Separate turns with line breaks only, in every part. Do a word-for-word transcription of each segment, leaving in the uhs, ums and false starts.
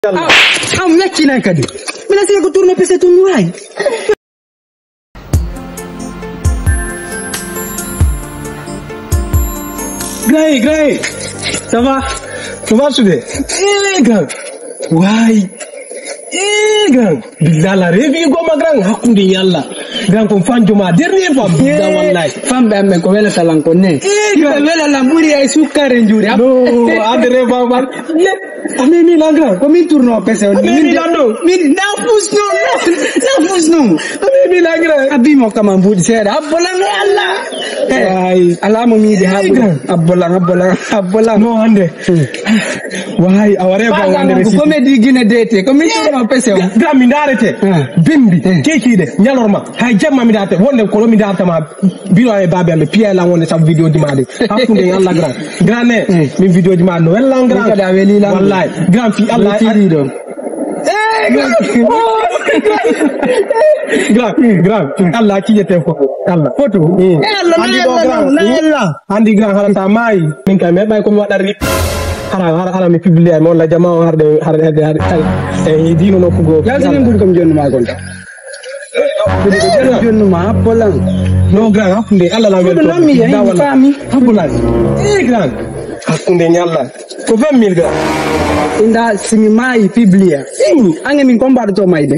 Ah, am ngacci nan kadi. Mina sey ko tourner pese to mi way. Gray, Gray. Ça va? Ça va soudé? Eh, grand. Why? Eh, grand. Bizarre la revue go ma grand hakunde yalla. Grand ko fanjo ma dernier fois bizarre wallahi. Fambe amme ko wela talan ko ne. Eh, wela la mburi ay sukare njuri. No, adere baba. Ami mi langra, ko min tourno pese on. Mi lando. Mi na pusno. Na pusno. Ami mi langra. Abi mo kama mbudi sera. Abolang yalla. Ay, alamo mi de habra. Abolang, abolang, abolang. No ande. Why aware ba wande resi. Ko me digine dete. Ko min tourno pese on. Gra mi ndarete. Bimbi. Keki de nyalorma. Hay jamma mi date. Wonde ko mi date ma biro ay babe am piya la wonde sa video di made. Hakunde yalla gra. Gra ne mi video di made. Wella gra. Kada weli la. Wallahi. Grand fi Allah ti do. Eh grand grand Allah ci yete ko Allah photo eh Allah na Allah andi grand harata mai min ka me bay ko mi wadar ri hara hara mi publier mon la jama harde harde harde eh dino no ko go yalti min bur kam jonno ma gonta jonno ma bolan no grand hakunde Allah la wel ko da wala habulan eh grand hakunde nyalla ko vingt mille gra inda simi mai publier simi ange min kombar to mai de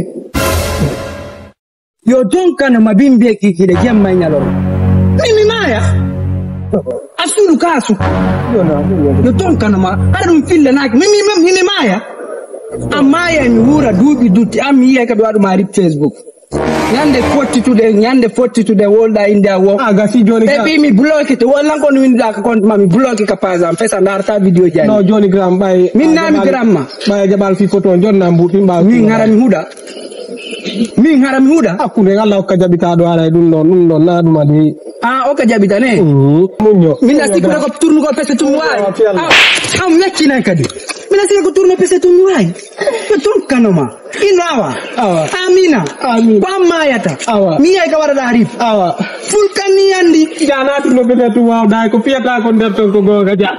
yo don kana mabimbe kiki de jam mai nyalo mimi maya asulu kasu yo don kana ma arum fille nak mimi mimi maya amaya mi hura dubi duti am yiye ka do adu mari Facebook nyande forty to the nyande forty to the world in the world aga si joni baby mi block it wala ko min da ko ma mi block ka pazam fesa ndarta video jani no joni gram bay min na mi gram ma bay jabal fi photo jonna mbuti mba mi ngara mi huda mi ngara mi huda akune Allah ka jabita do ala dum non dum non na dum de ah o ka jabita ne munyo min na sikko ko tournu ko pese tum way ah am ngacci nan kadi mina sey ko tournu pese tum way ko ton kanoma inawa awa amina amin pamayata awa mi ay ka wara da harif awa fulkani andi jana tu no bede tu waw dai ko fiata ko der to ko go ga ja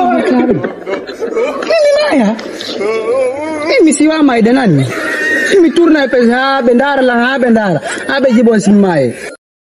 ni maya mi siwa mai danan mi tourna pese ha bendara la ha bendara abe jibon simaye